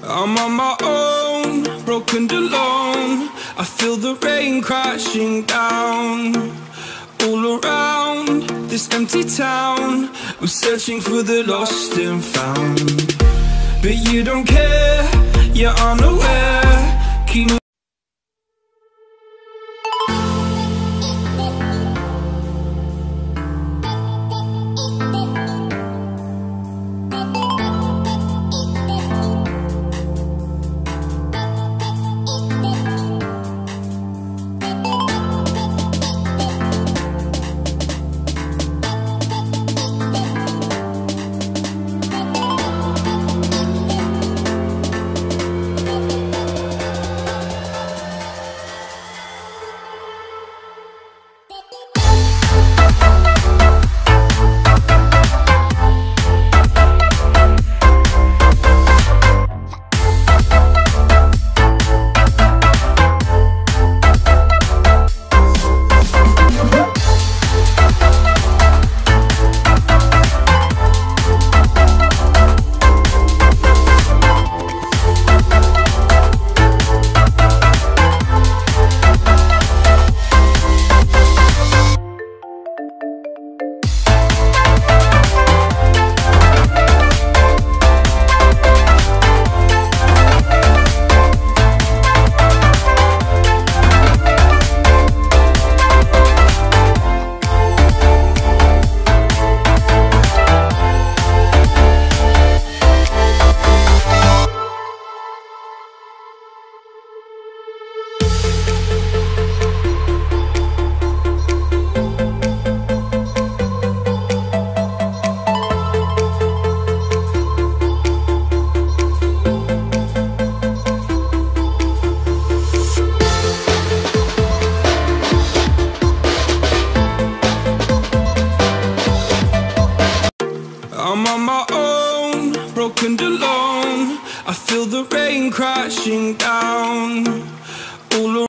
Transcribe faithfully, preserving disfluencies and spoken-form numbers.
I'm on my own, broken and alone. I feel the rain crashing down all around this empty town. I'm searching for the lost and found, but you don't care, you're unaware. Keep I'm on my own, broken and alone. I feel the rain crashing down all around.